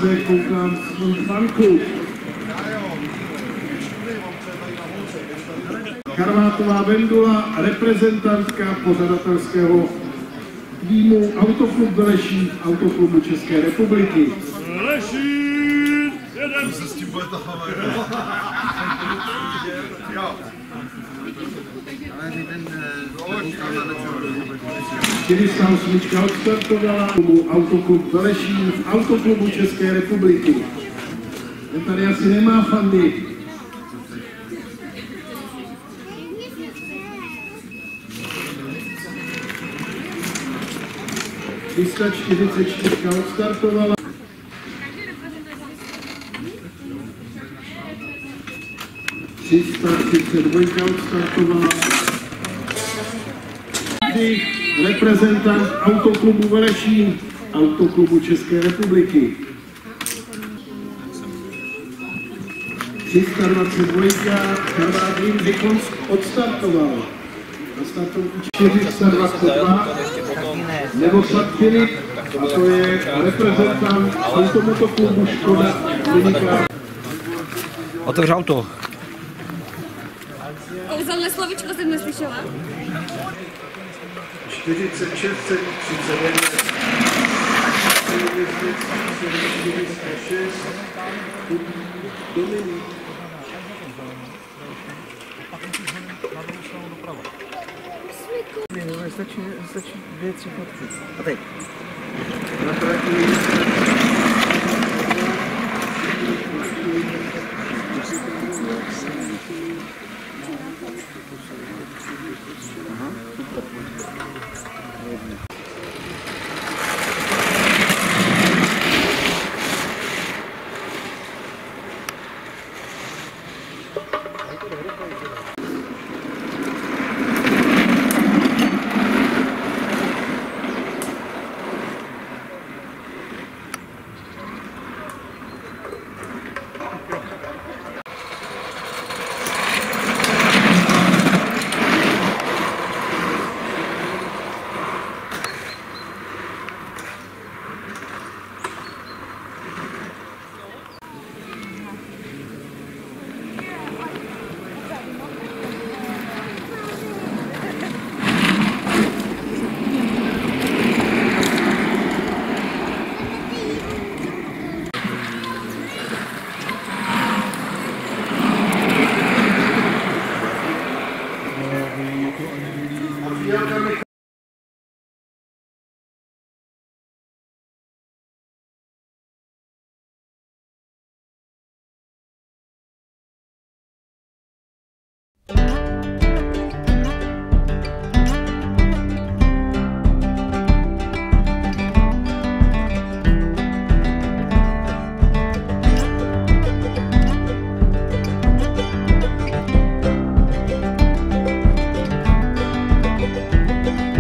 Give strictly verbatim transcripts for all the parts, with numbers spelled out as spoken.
zase koukám svůj fanku. Karvátová Vendula, reprezentantka pořadatelského týmu Autoklub Velešín, Autoklubu České republiky. Velešín! Jeden! Se s tím bude tahovat. Jo. čtyři sta osm odstartovala Autoklub Velešín v Autoklubu České republiky. Ten tady asi nemá fandy. tři sta čtyřicet čtyři odstartovala. tři sta třicet dva odstartovala. Reprezentant Autoklubu Velešín, Autoklubu České republiky. tři sta dvacet dva Karvát Vykons odstartoval. Na startu čtyři sta dvacet dva Nevosad Filip, a to je reprezentant Automotoklubu Škoda Klinika. Otevř auto. Kouzelné slovíčko jsem neslyšela. čtyřicet šest třicet devět čtyři sta šest Dominik. Stačí, stačí dvě, tři fotky. A teď. Na trati Thank you.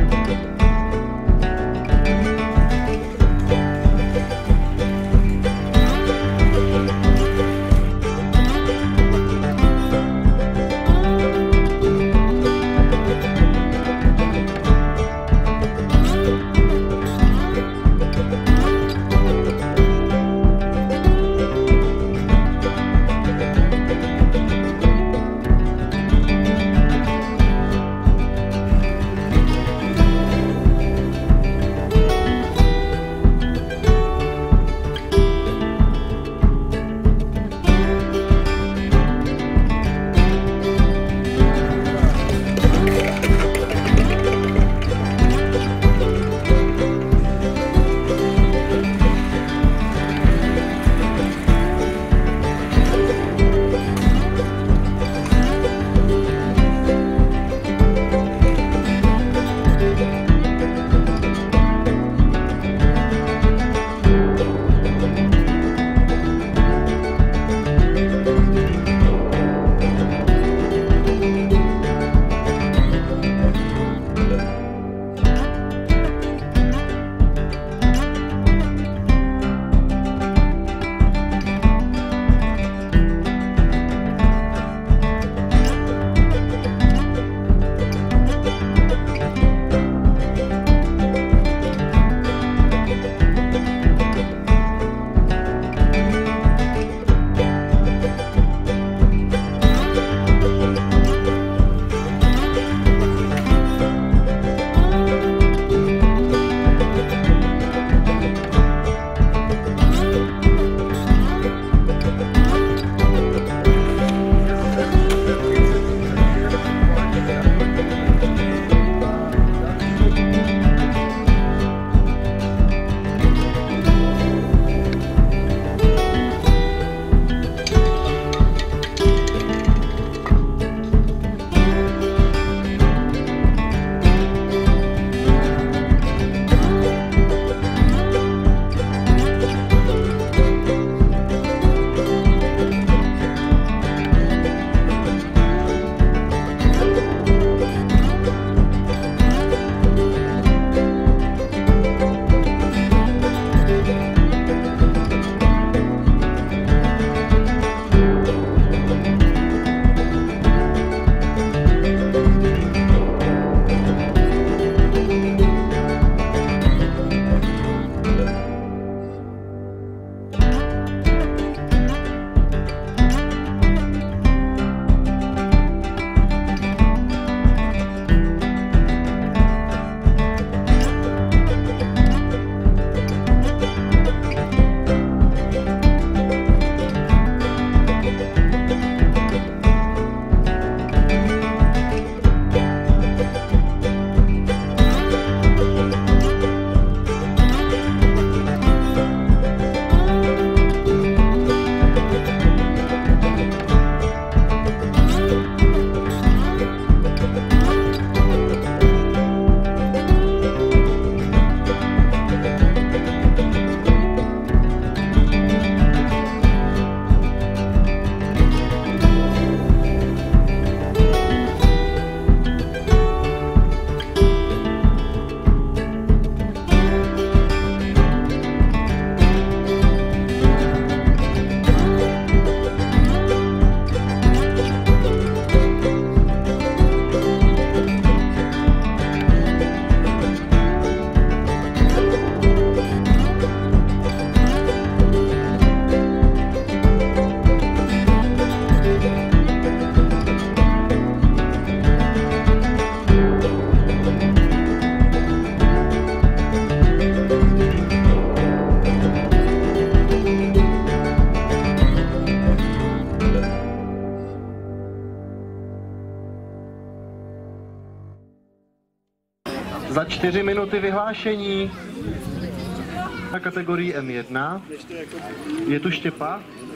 Za čtyři minuty vyhlášení. Na kategorii M jedna je tu Štěpa.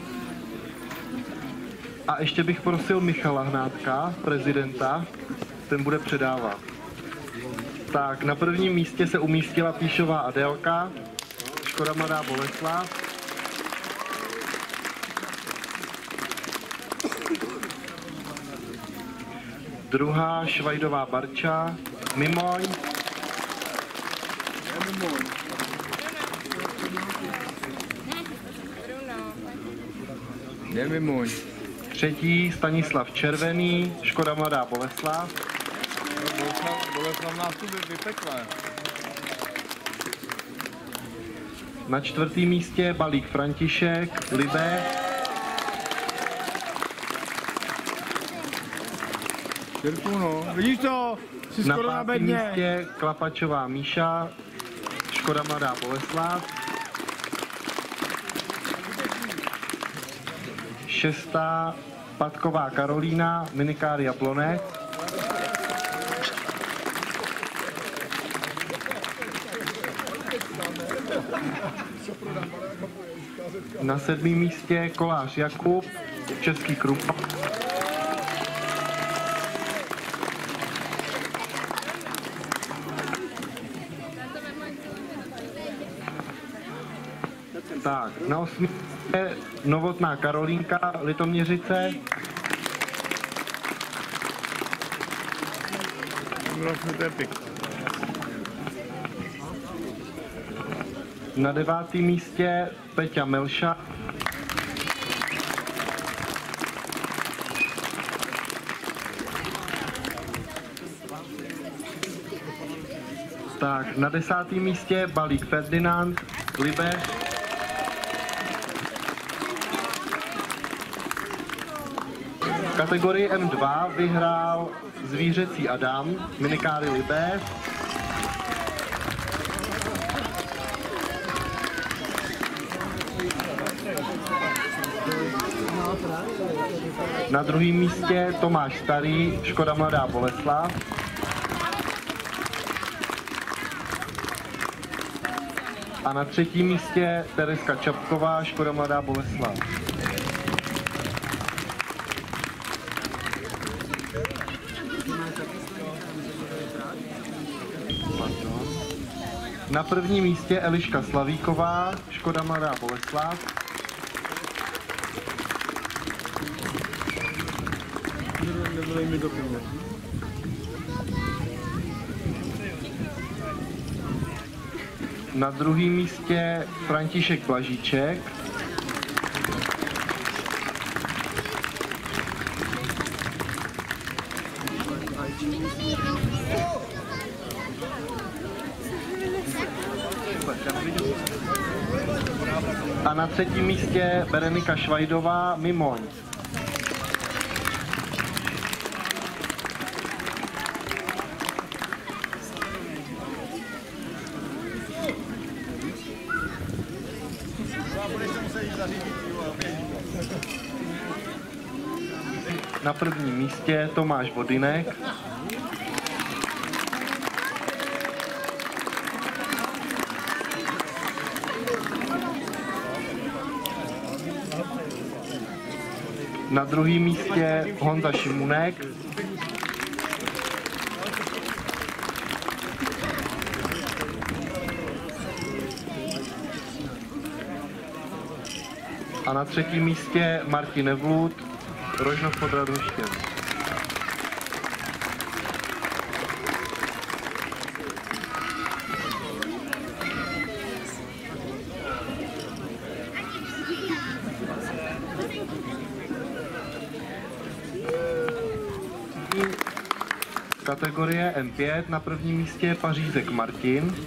A ještě bych prosil Michala Hnátka, prezidenta, ten bude předávat. Tak, na prvním místě se umístila Píšová Adélka, Škoda Mladá Boleslav. Druhá Švajdová Barča, Mimoň. Je Mimoň. Třetí Stanislav Červený, Škoda Mladá Boleslav. Boleslav nás tu vypekla. Na čtvrtém místě Balík František, Libe. Čertu, no. Vidíš to? Jsi Na skoro na pátém bedně. místě Klapačová Míša, Škoda Mladá Boleslav. Šestá Patková Karolína, Minikár Jablonec. Na sedmém místě Kolář Jakub, Český Krumlov. Tak, na osmém je Novotná Karolínka, Litoměřice. Na devátém místě Peťa Melša. Tak, na desátém místě Balík Ferdinand, Libe. V kategorii M dva vyhrál Zvířecí Adam, Minikáry Libe. Na druhém místě Tomáš Starý, Škoda Mladá Boleslav. A na třetím místě Tereska Čapková, Škoda Mladá Boleslav. Na prvním místě Eliška Slavíková, Škoda Mladá Boleslav. Na druhém místě František Blažíček. A na třetím místě Berenika Švajdová, Mimoň. Na prvním místě Tomáš Vodinek. Na druhém místě Honza Šimunek. A na třetím místě Martin Nevlud, Rožnov pod Radhoštěm. Kategorie M pět, na prvním místě je Pařízek Martin.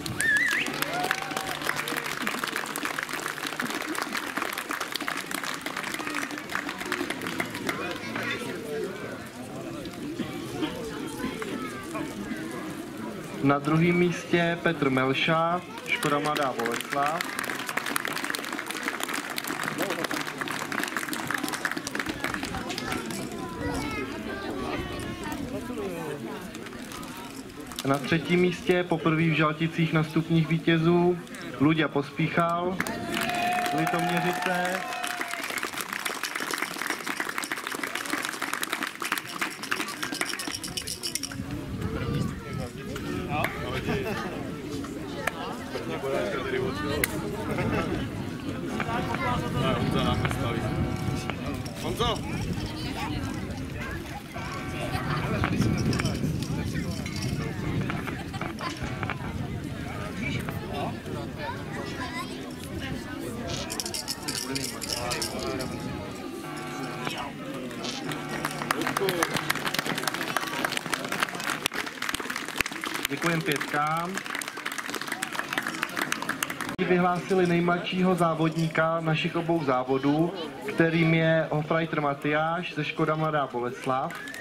Na druhém místě Petr Melša, Škoda Mladá Boleslav. Na třetím místě poprvé v Žalticích na stupních vítězů Luďa Pospíchal, Litoměřice. Honzo! Děkujeme pětkám. Vyhlásili nejmladšího závodníka našich obou závodů, kterým je Hofreiter Matyáš ze Škoda Mladá Boleslav.